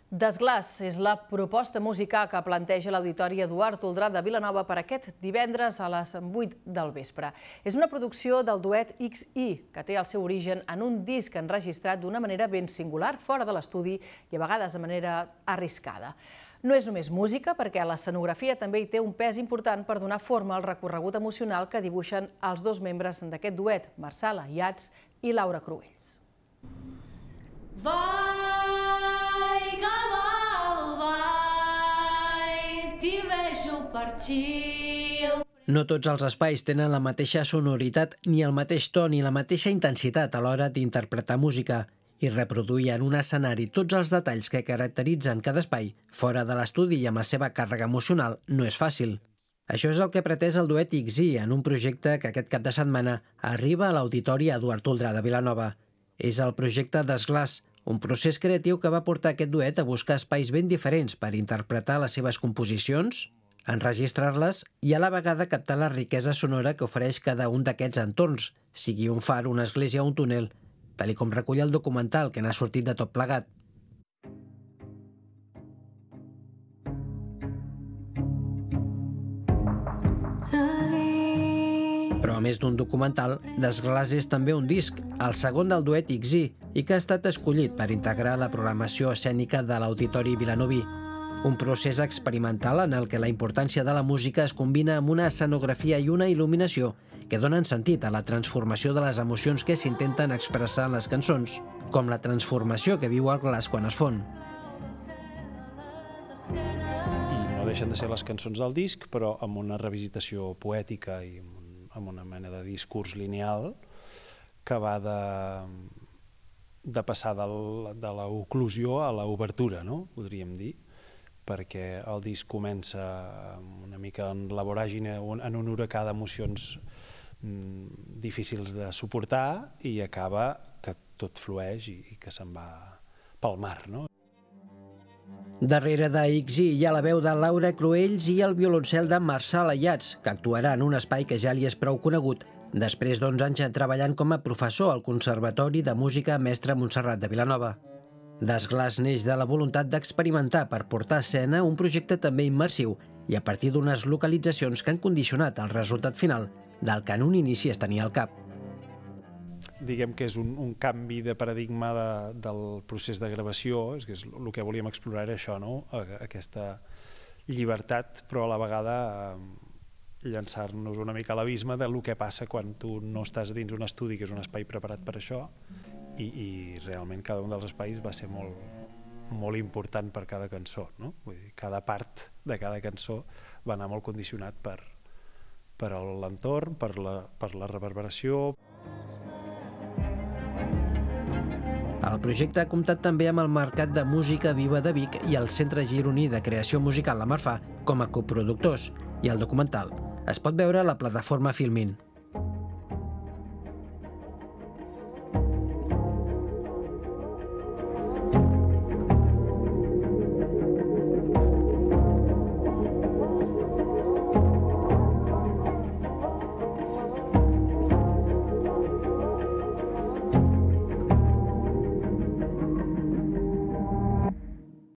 Desglaç és la proposta musical que planteja l'Auditori Eduard Toldrà de Vilanova per aquest divendres a les 8 del vespre. És una producció del duet XI, que té el seu origen en un disc enregistrat d'una manera ben singular, fora de l'estudi i a vegades de manera arriscada. No és només música, perquè l'escenografia també hi té un pes important per donar forma al recorregut emocional que dibuixen els dos membres d'aquest duet, Marçal Ayats i Laura Cruells. Vai, cavalo, vai, ti vejo partir. No tots els espais tenen la mateixa sonoritat, ni el mateix to, ni la mateixa intensitat a l'hora d'interpretar música i reproduir en un escenari tots els detalls que caracteritzen cada espai, fora de l'estudi i amb la seva càrrega emocional, no és fàcil. Això és el que pretès el duet XI en un projecte que aquest cap de setmana arriba a l'Auditori Eduard Toldrà de Vilanova. És el projecte Desglaç, un procés creatiu que va portar aquest duet a buscar espais ben diferents per interpretar les seves composicions, enregistrar-les i a la vegada captar la riquesa sonora que ofereix cada un d'aquests entorns, sigui un far, una església o un túnel, tal com recull el documental que n'ha sortit de tot plegat. Però a més d'un documental, Desglaç és també un disc, el segon del duet XI, i que ha estat escollit per integrar la programació escènica de l'Auditori vilanoví. Un procés experimental en el que la importància de la música es combina amb una escenografia i una il·luminació que donen sentit a la transformació de les emocions que s'intenten expressar en les cançons, com la transformació que viu el glaç quan es fon. I no deixen de ser les cançons del disc, però amb una revisitació poètica i amb una mena de discurs lineal que va de passar de l'oclusió a l'obertura, no? Podríem dir, perquè el disc comença una mica en la voràgine, en un huracà d'emocions difícils de suportar i acaba que tot flueix i que se'n va pel mar, no? Darrere de XI hi ha la veu de Laura Cruells i el violoncel de Marçal Ayats, que actuarà en un espai que ja li és prou conegut, després d'11 anys treballant com a professor al Conservatori de Música Mestre Montserrat de Vilanova. Desglaç neix de la voluntat d'experimentar per portar a escena un projecte també immersiu i a partir d'unes localitzacions que han condicionat el resultat final del que en un inici es tenia al cap. Diguem que és un canvi de paradigma del procés de gravació, és el que volíem explorar era això, no? Aquesta llibertat, però a la vegada llançar-nos una mica a l'abisme del que passa quan tu no estàs dins un estudi, que és un espai preparat per això, i realment cada un dels espais va ser molt important per cada cançó, no? Vull dir, cada part de cada cançó va anar molt condicionat per l'entorn, per la reverberació. El projecte ha comptat també amb el Mercat de Música Viva de Vic i el Centre Gironí de Creació Musical La Marfà com a coproductors, i el documental es pot veure a la plataforma Filmin.